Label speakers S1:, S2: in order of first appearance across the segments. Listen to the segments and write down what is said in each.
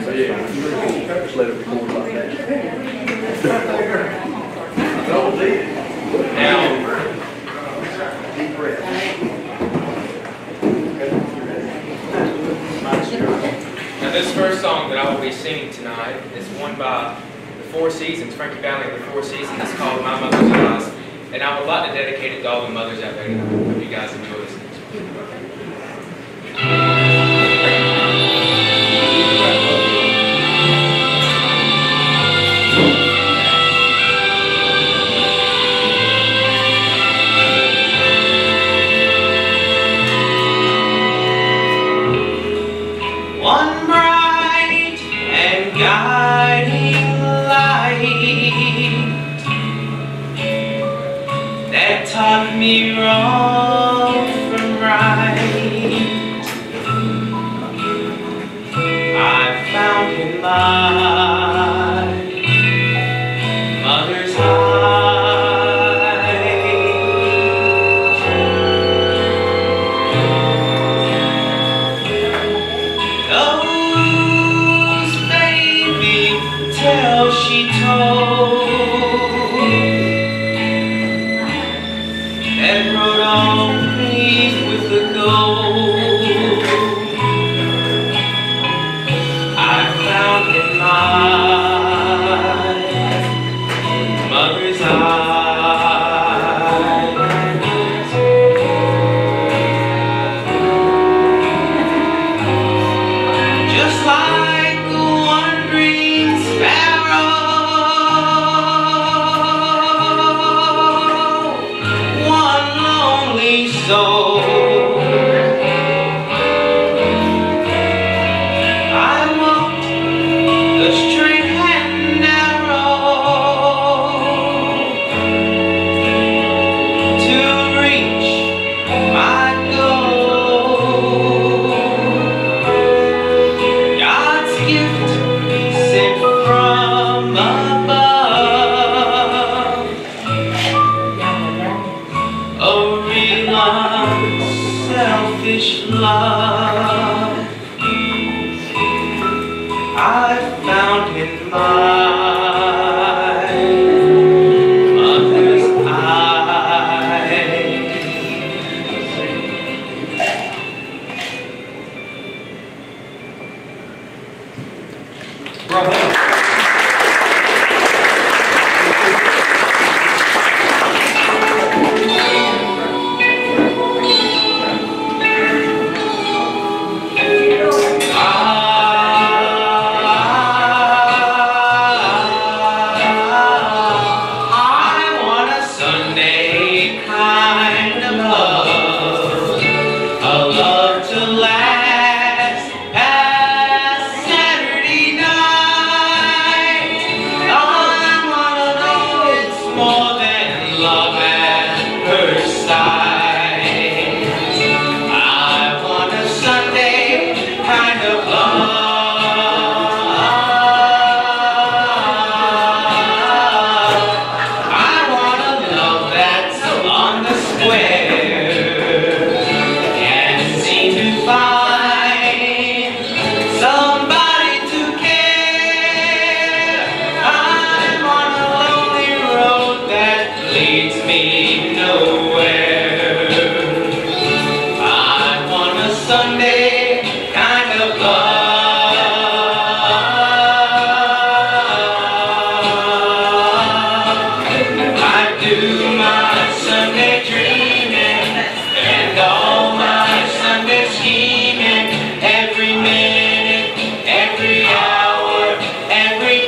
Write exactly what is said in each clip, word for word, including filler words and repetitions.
S1: Just let it record like that.
S2: Now,
S1: Deep breath.
S2: now this first song that I will be singing tonight is one by the Four Seasons, Frankie Valli and the Four Seasons. It's called My Mother's Eyes. And I would like to dedicate it to all the mothers out there tonight. Hope you guys enjoy this.
S3: One bright and guiding light that taught me wrong from right, I found in my mother's tale she told that wrote on me with the gold I found in my mother's eyes. Just like a wandering sparrow, one lonely soul, I walked the straight and narrow to reach my goal. God's gift sent from above, a real unselfish love I found in my mother's eyes.
S1: Bravo.
S3: Kind of love, a love to last past Saturday night. I wanna know it's more than love at first sight. I want a Sunday kind of love. On the square, can't seem to find somebody to care. I'm on a lonely road that leads me nowhere. I want a Sunday kind of love. I do my Sunday dreaming and all my Sunday scheming, every minute, every hour, every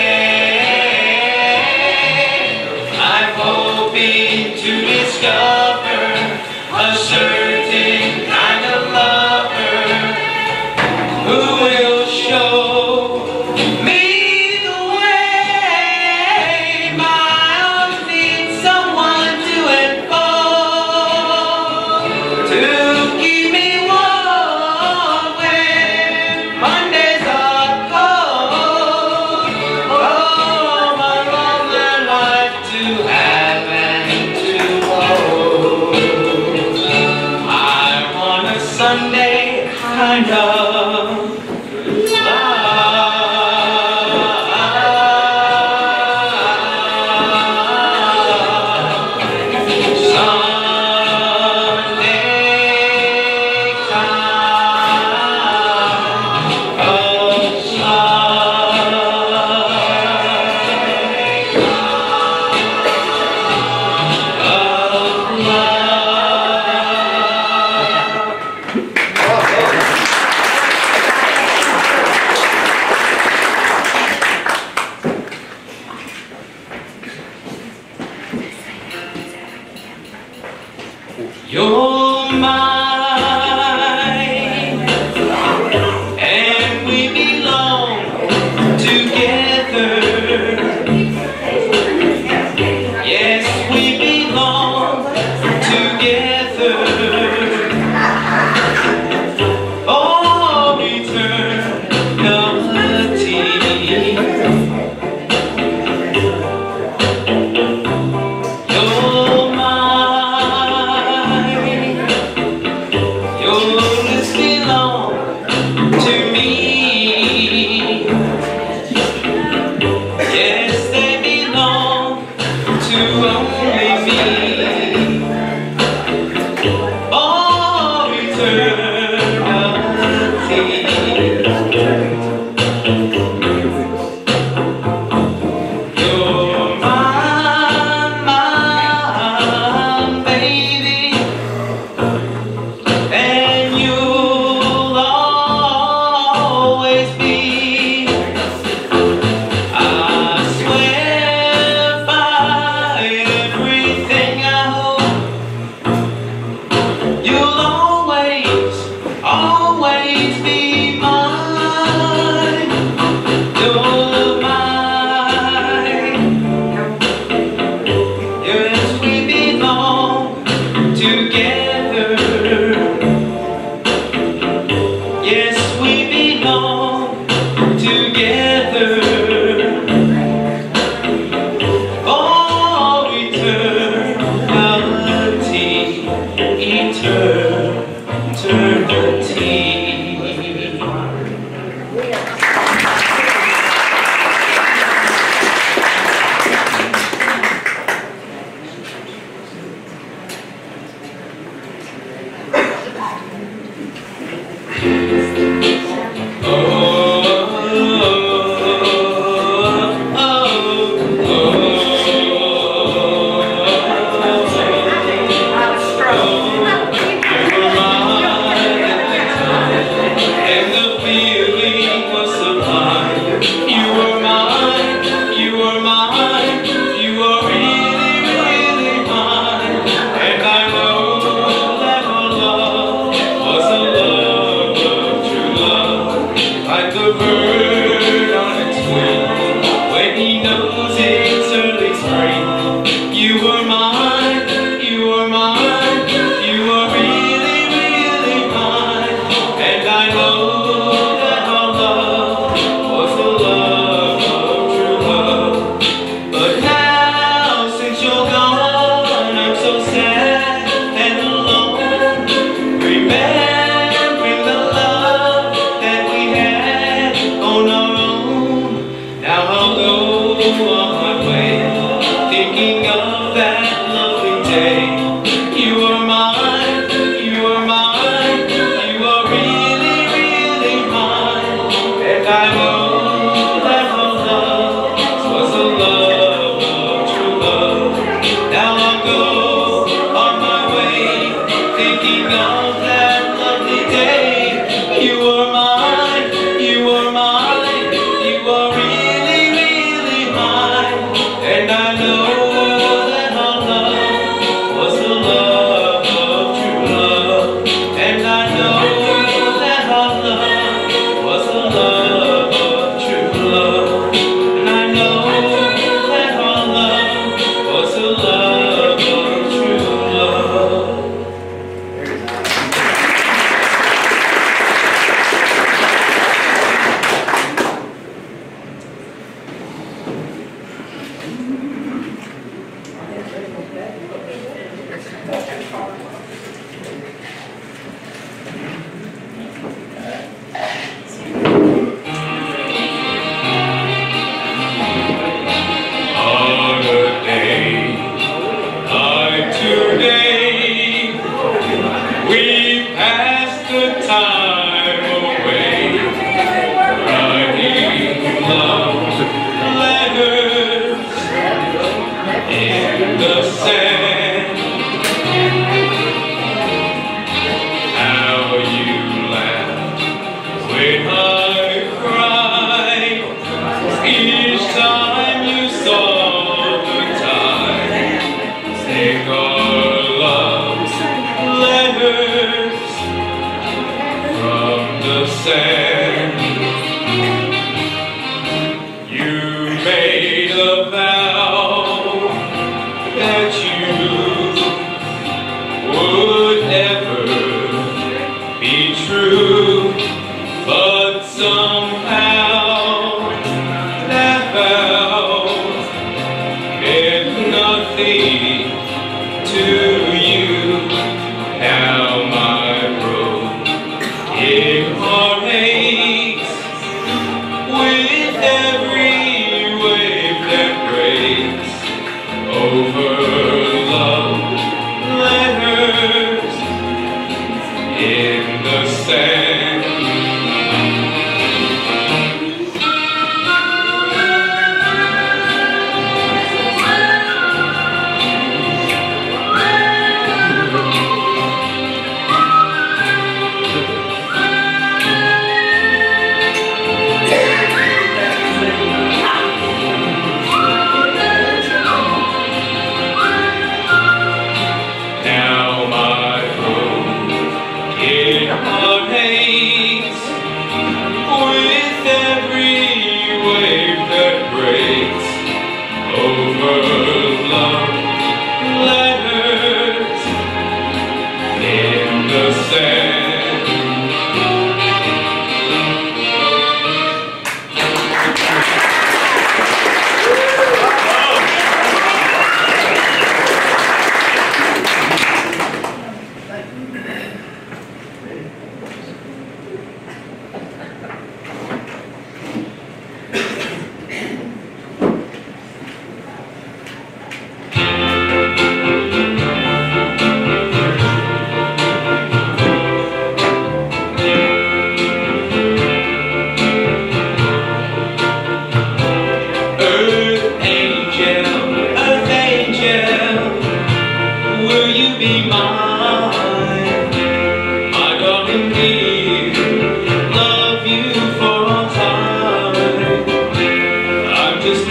S3: day. I'm hoping to discover a certain kind of lover who will show me the way. My arms need someone to to keep me warm when Mondays are cold. Oh, my lonely life to have and to hold. You're mine, and we belong together. Yes, we belong together. Oh, eternity. You're mine.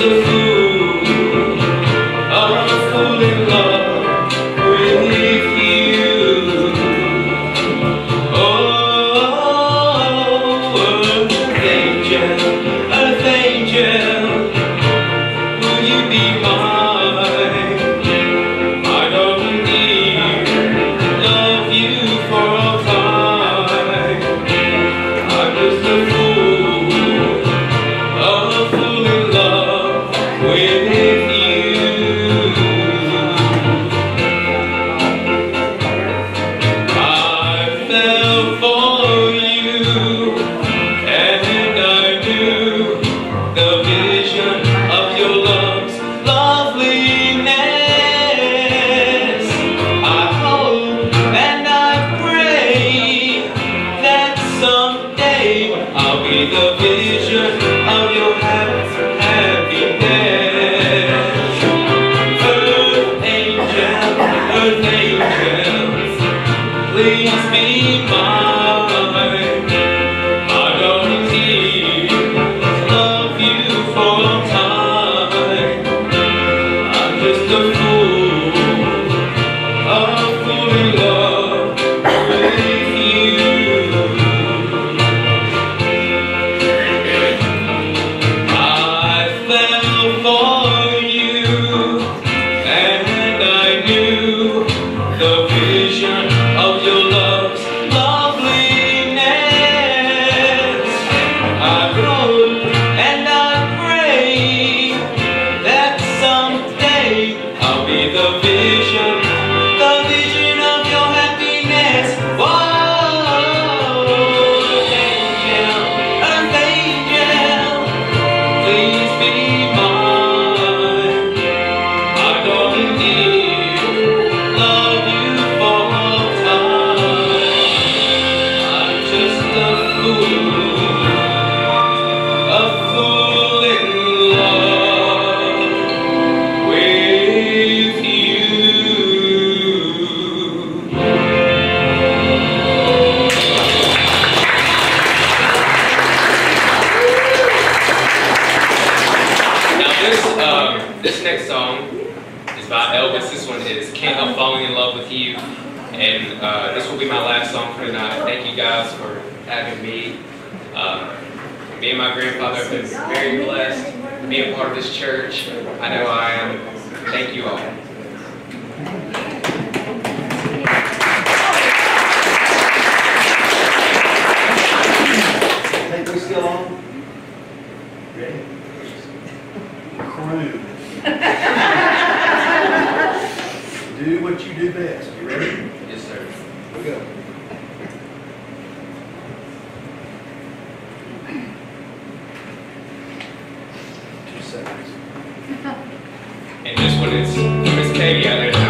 S3: a fool, I'm a fool in love with you. Oh, earth angel, earth angel, will you be mine? I don't need love you for all time. I'm just a fool, a fool in love with you. I fell for you, and I knew the vision of your love's loveliness. I hope and I pray that someday I'll be the vision of your hap- happiness. Earth angel, earth angel, please be mine. I don't need love you for a time. I'm just a fool, a fool in love with you. I fell for you, and I knew the vision of your love's loveliness. I hope and I pray that someday I'll be the vision, the vision of your happiness. Whoa, angel, earth angel, please be mine. I don't need love you for all time. I'm just a fool, a fool in love with you.
S2: Now this uh, this next song is by Elvis. This one is "Can't Help Falling in Love with You," and uh, this will be my last song for tonight. Thank you guys for having me. Uh, me and my grandfather have been very blessed to be a part of this church. I know I am. Thank you all.
S1: Think we still on? Ready? Crew. Do what you do best. You ready?
S2: Yes, sir.
S1: Here we go. Two seconds.
S2: And this one is Miss Katie out there.